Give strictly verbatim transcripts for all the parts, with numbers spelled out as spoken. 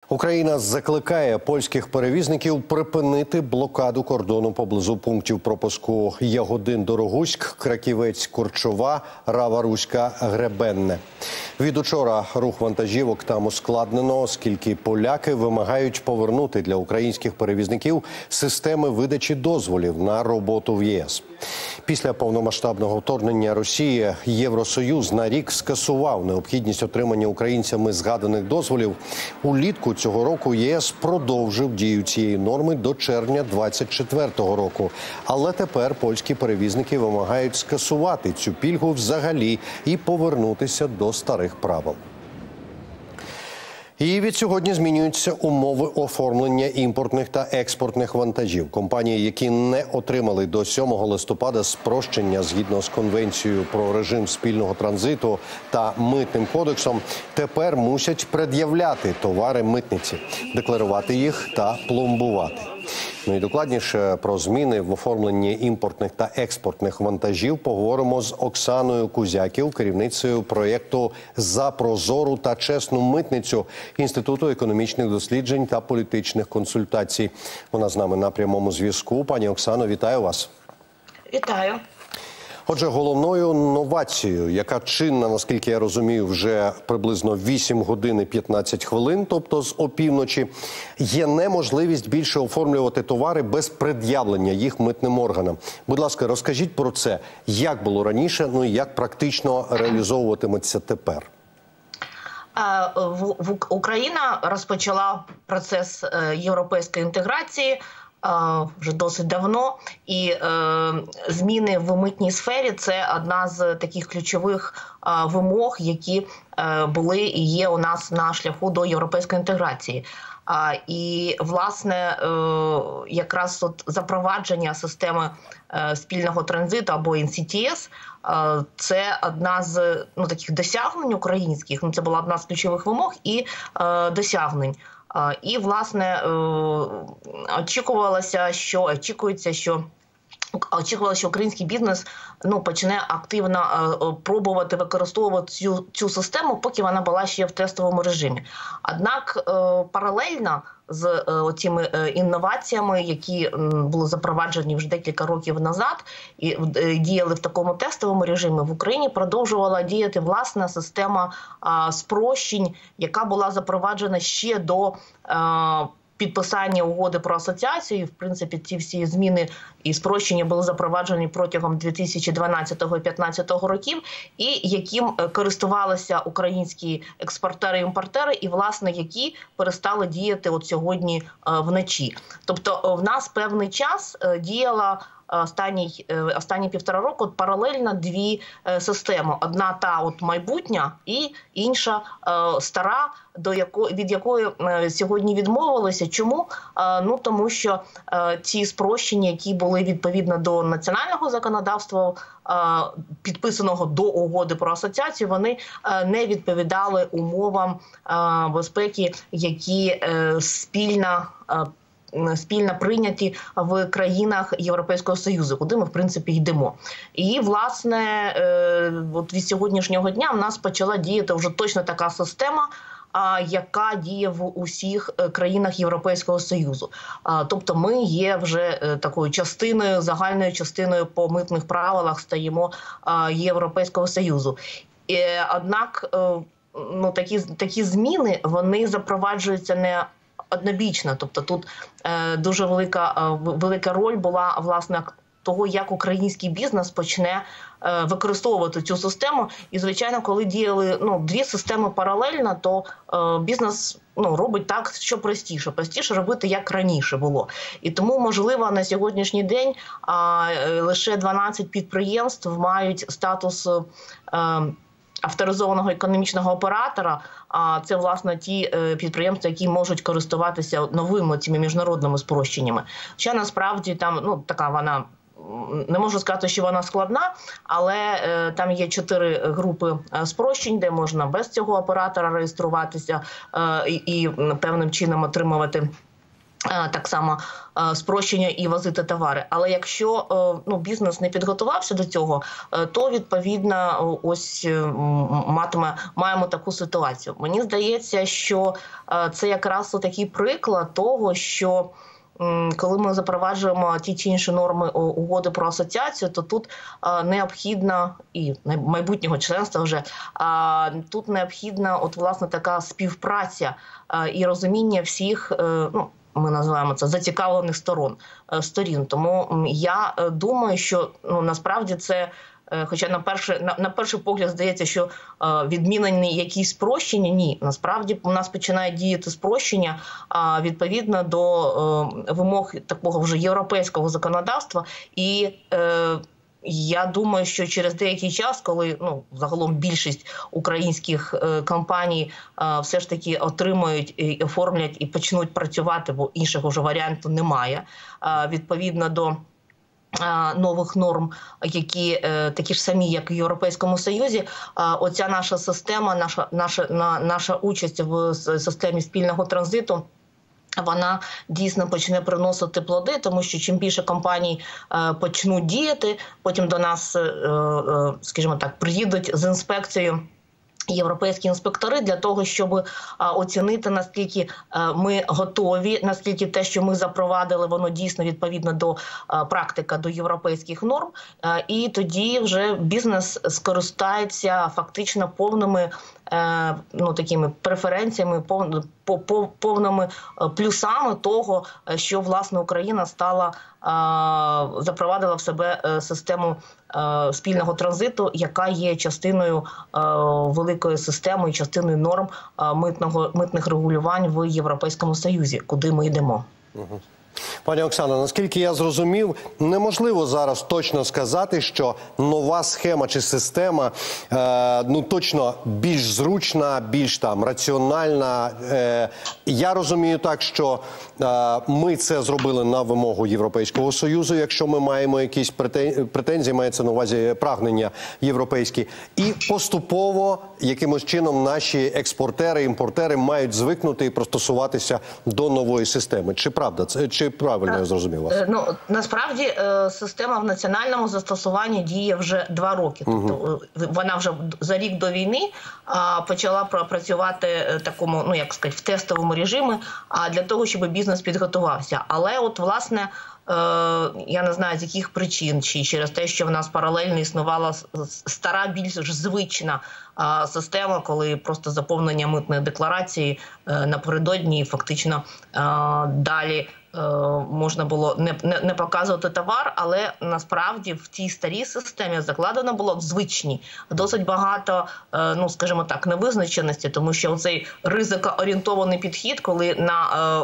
Україна закликає польських перевізників припинити блокаду кордону поблизу пунктів пропуску Ягодин-Дорогуськ, Краківець-Корчова, Рава-Руська-Гребенне. Від учора рух вантажівок там ускладнено, оскільки поляки вимагають повернути для українських перевізників системи видачі дозволів на роботу в ЄС. Після повномасштабного вторгнення Росії Євросоюз на рік скасував необхідність отримання українцями згаданих дозволів. Улітку цього року ЄС продовжив дію цієї норми до червня двадцять четвертого року. Але тепер польські перевізники вимагають скасувати цю пільгу взагалі і повернутися до старих правил. І від сьогодні змінюються умови оформлення імпортних та експортних вантажів. Компанії, які не отримали до сьомого листопада спрощення згідно з Конвенцією про режим спільного транзиту та Митним кодексом, тепер мусять пред'являти товари митниці, декларувати їх та пломбувати. Ну і докладніше про зміни в оформленні імпортних та експортних вантажів поговоримо з Оксаною Кузяків, керівницею проєкту «За прозору та чесну митницю» Інституту економічних досліджень та політичних консультацій. Вона з нами на прямому зв'язку. Пані Оксано, вітаю вас. Вітаю. Отже, головною новацією, яка чинна, наскільки я розумію, вже приблизно вісім годин і п'ятнадцять хвилин, тобто з опівночі, є неможливість більше оформлювати товари без пред'явлення їх митним органам. Будь ласка, розкажіть про це, як було раніше, ну і як практично реалізовуватиметься тепер? Україна розпочала процес європейської інтеграції вже досить давно, і е, зміни в митній сфері – це одна з таких ключових е, вимог, які е, були і є у нас на шляху до європейської інтеграції. А, і, власне, е, якраз от запровадження системи е, спільного транзиту або ен сі ті ес е, – це одна з ну, таких досягнень українських, ну, це була одна з ключових вимог і е, досягнень. І, власне, очікувалося, що очікується, що очікувалося, що український бізнес ну почне активно пробувати використовувати цю цю систему, поки вона була ще в тестовому режимі. Однак паралельно з цими інноваціями, які були запроваджені вже декілька років назад і діяли в такому тестовому режимі, в Україні продовжувала діяти власна система спрощень, яка була запроваджена ще до підписання угоди про асоціацію. В принципі, ці всі зміни і спрощення були запроваджені протягом дві тисячі дванадцятого - дві тисячі п'ятнадцятого років, і яким користувалися українські експортери і імпортери, і, власне, які перестали діяти от сьогодні вночі. Тобто в нас певний час діяла Останні, останні півтора року паралельно дві системи. Одна та от майбутня і інша стара, до якої, від якої сьогодні відмовилися. Чому? Ну, тому що ці спрощення, які були відповідно до національного законодавства, підписаного до угоди про асоціацію, вони не відповідали умовам безпеки, які спільно спільно прийняті в країнах Європейського Союзу, куди ми, в принципі, йдемо. І, власне, от від сьогоднішнього дня в нас почала діяти вже точно така система, яка діє в усіх країнах Європейського Союзу. Тобто ми є вже такою частиною, загальною частиною по митних правилах стаємо Європейського Союзу. Однак ну, такі, такі зміни, вони запроваджуються не однобічно. Тобто тут е, дуже велика, е, велика роль була, власне, того, як український бізнес почне е, використовувати цю систему. І, звичайно, коли діяли ну, дві системи паралельно, то е, бізнес ну, робить так, що простіше. Простіше робити, як раніше було. І тому, можливо, на сьогоднішній день е, лише дванадцять підприємств мають статус е, авторизованого економічного оператора, а це, власне, ті підприємства, які можуть користуватися новими цими міжнародними спрощеннями. Хоча, насправді, там, ну, така вона, не можу сказати, що вона складна, але е, там є чотири групи спрощень, де можна без цього оператора реєструватися е, і, і певним чином отримувати Так само спрощення і возити товари. Але якщо ну, бізнес не підготувався до цього, то відповідно ось матиме, маємо таку ситуацію. Мені здається, що це якраз такий приклад того, що коли ми запроваджуємо ті чи інші норми угоди про асоціацію, то тут необхідна, і майбутнього членства вже, тут необхідна от, власне, така співпраця і розуміння всіх, ну, ми називаємо це зацікавлених сторон, сторін. Тому я думаю, що ну, насправді це, хоча на перший, на, на перший погляд здається, що е, відмінені якісь спрощення, ні. Насправді у нас починає діяти спрощення е, відповідно до е, вимог такого вже європейського законодавства. І е, я думаю, що через деякий час, коли ну, загалом більшість українських е, компаній е, все ж таки отримають, і оформлять і почнуть працювати, бо іншого вже варіанту немає, е, відповідно до нових норм, які такі ж самі, як і в Європейському Союзі, оця наша система, наша, наша, наша участь в системі спільного транзиту, вона дійсно почне приносити плоди, тому що чим більше компаній почнуть діяти, потім до нас, скажімо так, приїдуть з інспекцією європейські інспектори для того, щоб а, оцінити, наскільки а, ми готові, наскільки те, що ми запровадили, воно дійсно відповідно до а, практика, до європейських норм. А, і тоді вже бізнес скористається фактично повними е, ну, такими преференціями, пов, по, по, повними плюсами того, що, власне, Україна стала, а, запровадила в себе систему спільного транзиту, яка є частиною великої системи і частиною норм митного, митних регулювань в Європейському Союзі, куди ми йдемо. Угу. Пані Оксано, наскільки я зрозумів, неможливо зараз точно сказати, що нова схема чи система е, ну точно більш зручна, більш там раціональна. Е, я розумію так, що е, ми це зробили на вимогу Європейського Союзу, якщо ми маємо якісь претензії, мається на увазі прагнення європейські. І поступово якимось чином наші експортери, імпортери мають звикнути і пристосуватися до нової системи. Чи правда це? Чи правильно я зрозумів вас? Ну, насправді система в національному застосуванні діє вже два роки. Тобто угу. Вона вже за рік до війни а, почала працювати такому, ну як сказати, в тестовому режимі, а для того, щоб бізнес підготувався. Але от, власне, я не знаю, з яких причин, чи через те, що в нас паралельно існувала стара, більш звична система, коли просто заповнення митної декларації напередодні фактично далі можна було не, не, не показувати товар, але насправді в тій старій системі закладено було в звичній досить багато, ну скажімо так, невизначеності, тому що цей ризикоорієнтований підхід, коли на,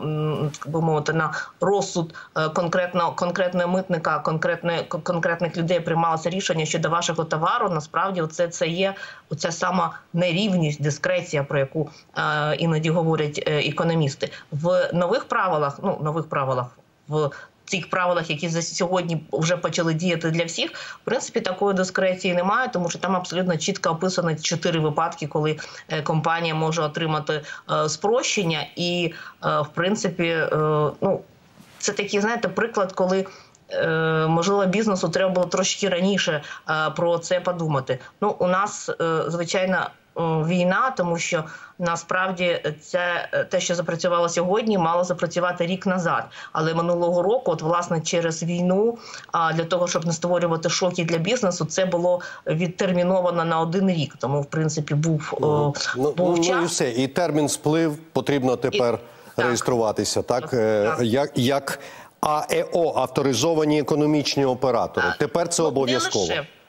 би мовити, на розсуд конкретно, конкретного митника, конкретних людей приймалося рішення щодо вашого товару, насправді це, це є оця сама нерівність, дискреція, про яку е, іноді говорять е, економісти. В нових правилах, ну, нових правилах, в цих правилах, які за сьогодні вже почали діяти для всіх, в принципі, такої дискреції немає, тому що там абсолютно чітко описано чотири випадки, коли е, компанія може отримати е, спрощення. І, е, в принципі, е, ну, це такий, знаєте, приклад, коли можливо, бізнесу треба було трошки раніше про це подумати. Ну, у нас, звичайно, війна, тому що насправді це те, що запрацювало сьогодні, мало запрацювати рік назад. Але минулого року, от власне через війну, для того, щоб не створювати шоки для бізнесу, це було відтерміновано на один рік. Тому, в принципі, був, ну, був ну, час. Ну і все, і термін сплив, потрібно тепер і, реєструватися, так? так? так. Як, як А Е О, авторизовані економічні оператори. Тепер це ну, обов'язково.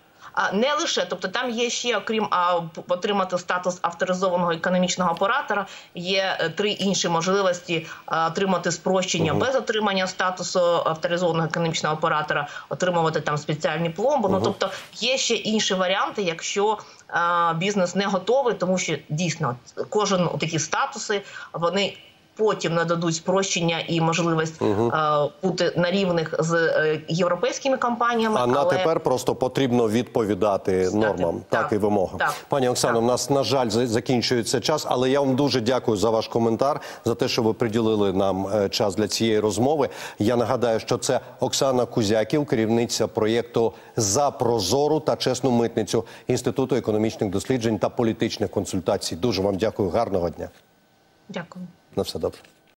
Не лише, тобто там є ще, окрім а, отримати статус авторизованого економічного оператора, є три інші можливості а, отримати спрощення угу. без отримання статусу авторизованого економічного оператора, отримувати там спеціальні пломби. Угу. Ну, тобто є ще інші варіанти, якщо а, бізнес не готовий, тому що дійсно кожен такі статуси, вони потім нададуть спрощення і можливість угу. бути на рівних з європейськими компаніями. А на але... тепер просто потрібно відповідати нормам, так, так і вимогам. Так, Пані Оксано, так. у нас, на жаль, закінчується час, але я вам дуже дякую за ваш коментар, за те, що ви приділили нам час для цієї розмови. Я нагадаю, що це Оксана Кузяків, керівниця проєкту «За прозору та чесну митницю» Інституту економічних досліджень та політичних консультацій. Дуже вам дякую, гарного дня. Дякую. На все добре.